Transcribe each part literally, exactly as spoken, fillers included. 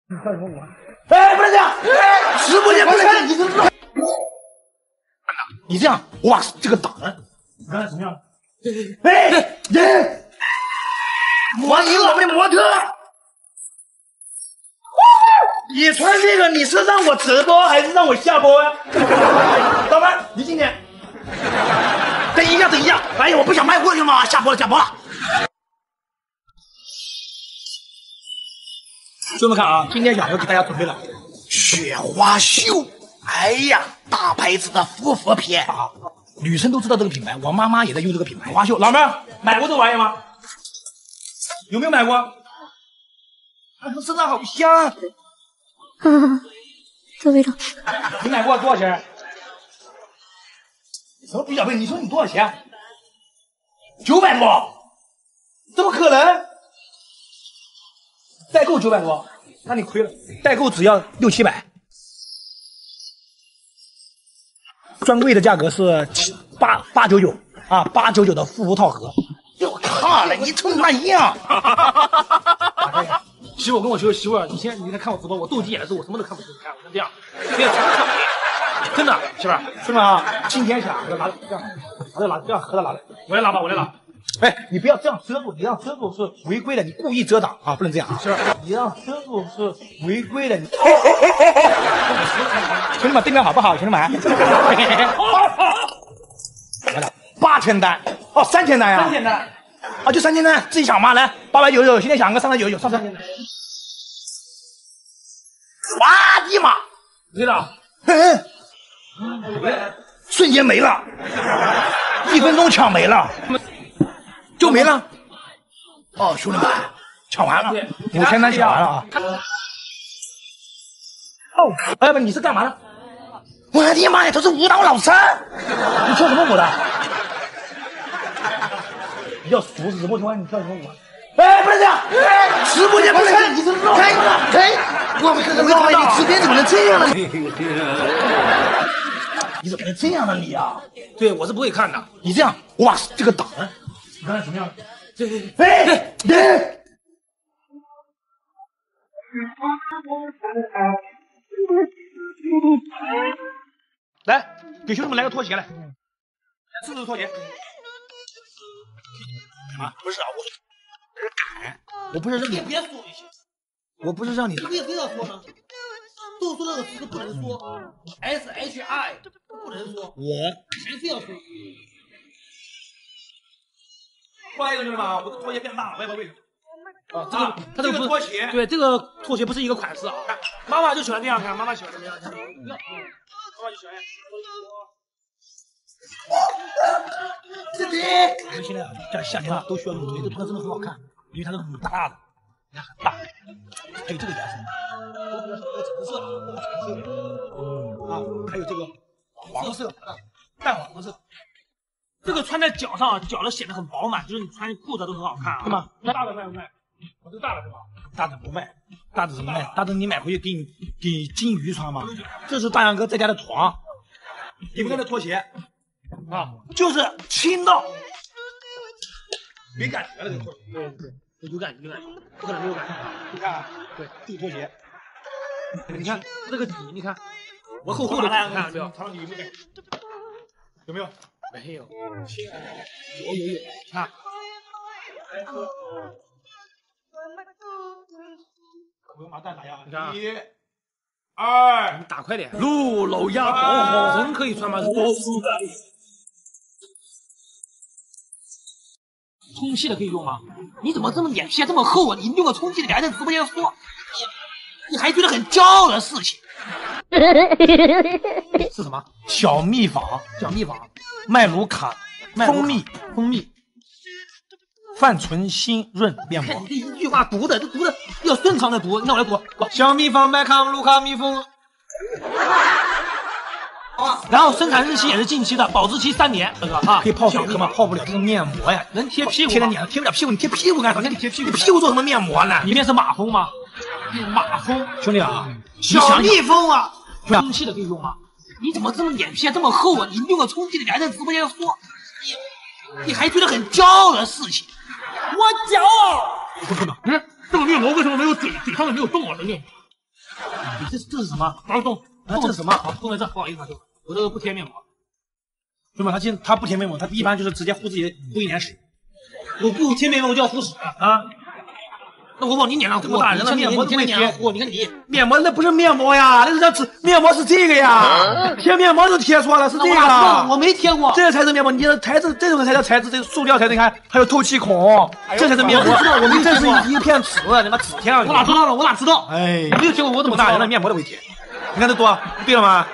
你跳什么舞啊？哎，不能这样！哎，直播间不能，你知不知道？你这样，我把这个挡了。你刚才怎么样？哎，人，模拟我们的模特。你穿这个，你是让我直播还是让我下播呀？老板，你今天等一下，等一下！哎呀，我不想卖货去了吗？下播了，下播了。兄弟们看啊，今天小哥给大家准备了雪花秀。哎呀，大牌子的护肤品啊，女生都知道这个品牌，我妈妈也在用这个品牌。花秀，老妹儿买过这玩意吗？有没有买过？啊，身上好香。 啊，这味道。 你买过多少钱？什么比较贵？你说你多少钱？九百多？怎么可能？代购九百多，那你亏了。代购只要六七百，专柜的价格是八八九九啊，八九九的护肤套盒。我看了，你成那样。媳妇，我跟我媳妇，媳妇，你先你在看我直播，我斗鸡眼的时候我什么都看不清，看我就这样，别全看不清，真的，媳妇，兄弟们啊，今天想我拿着这样，拿着拿这样合着拿着，我来拿吧，我来拿。哎，你不要这样遮住，你让遮住是违规的，你故意遮挡啊，不能这样，是吧？你让遮住是违规的，你。兄弟们，对面好不好？兄弟们，来了，八千单哦，三千单呀，三千单。啊，就三千单，自己抢吧，来，八百九十九，现在抢个三百九十九，上三千单。哇的妈！对了，嗯，瞬间没了，一分钟抢没了，就没了。哦，兄弟们，抢完了，五千单抢完了啊！哦，哎不，你是干嘛的？我的妈呀，这是舞蹈老师！你跳什么舞的？比较熟，直播间你跳什么舞？哎，不能这样！哎，直播间不能，你这是开开！我们我老板，你直播怎么能这样呢？你怎么能这样呢你啊？对，我是不会看的。你这样，我把这个挡了。你刚才怎么样？哎哎！来，给兄弟们来个拖鞋来，试试拖鞋。啊，不是啊，我是改，我不是让你别说这些，我不是让你为为啥说呢？都说那个词不能说 ，S H I 不能说，我还非要说。过来一个兄弟们啊，我的拖鞋变大了，我也不知道为什么。啊，这个它这个拖鞋，对，这个拖鞋不是一个款式啊。妈妈就喜欢这样看，妈妈喜欢这样看，妈妈就喜欢。弟弟，我们现在啊，在夏天啊，都需要这个腿，这穿的真的很好看，因为它是很大大的，你看很大，还有这个颜色，橙色、橙色，啊，还有这个黄色、淡黄色，这个穿在脚上，脚的显得很饱满，就是你穿裤子都很好看啊，对吗？那大的卖不卖？我这大的是吧？大的不卖，大的怎么卖？大的你买回去给你给金鱼穿吗？这是大杨哥在家的床，你们看这拖鞋。啊，就是轻到没感觉了，这个拖鞋。对对，有感觉，有感觉，不可能没有感觉。你看啊，对，这个拖鞋，你看这个底，你看我厚厚的，看到没有？穿上去有没有感觉？有没有？没有。有有有，看。我用麻蛋打呀，你看。一。二，你打快点！路老鸭宝人可以穿吗？充气的可以用吗？你怎么这么脸皮这么厚啊？你用个充气的，你还在直播间说，你还觉得很骄傲的事情？是什么？小蜜坊，小蜜坊，麦卢卡，蜂蜜，蜂蜜，泛醇新润面膜。你这一句话读的，这读的要顺畅的读，那我来读。小蜜坊麦康卢卡蜜蜂。啊，然后生产日期也是近期的，保质期三年，这个啊，可以泡水喝吗？泡不了，这是面膜呀，能贴屁股，贴在脸上贴不了屁股，你贴屁股干啥？你贴屁股，你屁股做什么面膜呢？里面是马蜂吗？马蜂，兄弟啊，小蜜蜂啊，充气的可以用吗？你怎么这么脸皮这么厚啊？你用个充气的，你还在直播间说，你还觉得很骄傲的事情？我骄傲。不是的，嗯，这个面膜为什么没有嘴嘴上面没有洞啊？这个面膜。 这这是什么？毛动啊？这是什么？好，动在这，不好意思啊，兄弟，我这个不贴面膜。兄弟，他今他不贴面膜，他一般就是直接糊自己糊一脸屎。我不贴面膜，我就要糊屎啊！那我往你脸上糊，大人了，面膜都没贴。糊，你看你面膜那不是面膜呀，那是叫纸，面膜是这个呀，贴面膜都贴错了，是这个。我没贴过，这才是面膜。你的材质，这种才叫材质，这个塑料材质，你看还有透气孔，这才是面膜。我们这是一片纸，你妈纸贴上去。我哪知道了？我哪知道？哎，没有贴过，我怎么大人了，面膜都没贴。你看这多对了吗？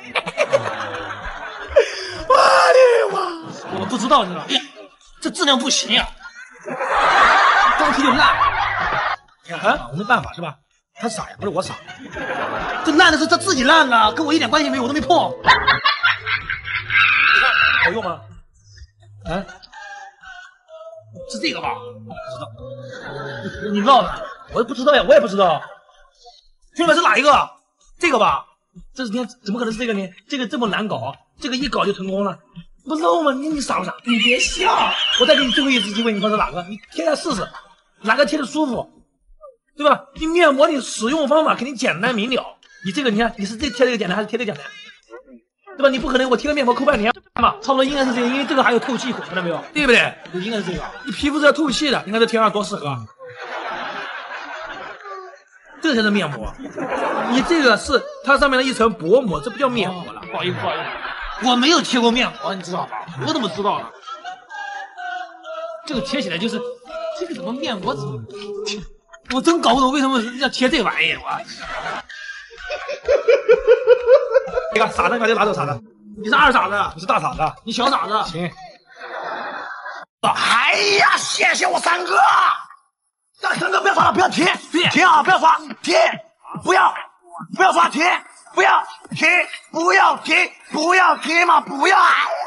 我的妈！我不知道，你知道？这质量不行呀，刚贴就烂。啊，我没办法是吧？他傻呀，不是我傻。这烂的是他自己烂的，跟我一点关系没有，我都没碰。好用吗？啊？是这个吧？不知道。你知道的？我不知道呀，我也不知道。兄弟们是哪一个？这个吧？这是天怎么可能是这个呢？这个这么难搞，这个一搞就成功了，不漏吗？你你傻不傻？你别笑，我再给你最后一次机会，你说是哪个？你贴下试试，哪个贴的舒服？对吧？你面膜你使用方法肯定简单明了，你这个你看你是这贴这个简单还是贴这个简单？对吧？你不可能我贴个面膜抠半天嘛，差不多应该是这个，因为这个还有透气孔，看到没有？对不对？应该是这个。你皮肤是要透气的，你看这贴上多适合。这才是面膜，你这个是它上面的一层薄膜，这不叫面膜了。不好意思，不好意思，我没有贴过面膜，你知道吧？我怎么知道呢？这个贴起来就是这个怎么面膜？我真搞不懂为什么要贴这玩意儿，我。这个傻子，把这拿走，傻子。你是二傻子，你是大傻子，你小傻子。行。哎呀，谢谢我三哥。三哥不要刷了，不要停，停啊！不要刷，停！不要，不要刷，停！不要停，不要停，不要停嘛！不要！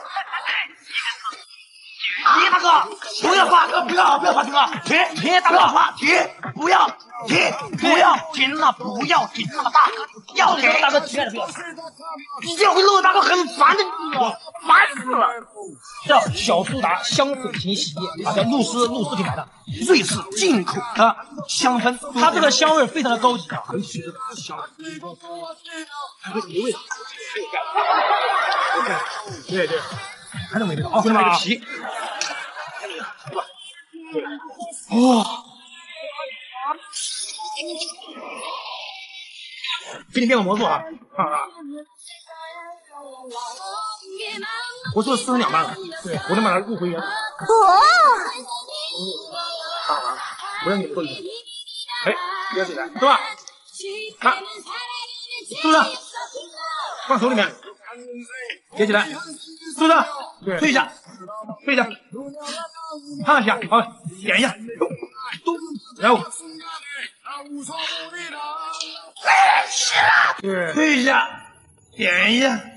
停，大哥，不要刷，哥，不要，不要刷，停啊！停，停，大哥，刷，停！不要停，不要停了，不要停了，大哥，不要停！大哥，停了，不要停！你这样会漏，大哥很烦的，我烦死了。叫小苏打香水型洗衣液，啊，叫露丝，露丝品牌的，瑞士进口的香氛，它这个香味非常的高级啊，很喜欢香，还会没味道，对对，还能没味道啊，兄弟们，这个皮，哇。给你变个魔术啊！啊啊！我说四分两半了，对，我能把它入回原。哇！啊啊！我让你做一个，哎，别起来，是吧？看，是不是？放手里面，别起来，是不是？对，推一下，推一下，烫一下，好，点一下，咚，然后。对，推一下，点一下。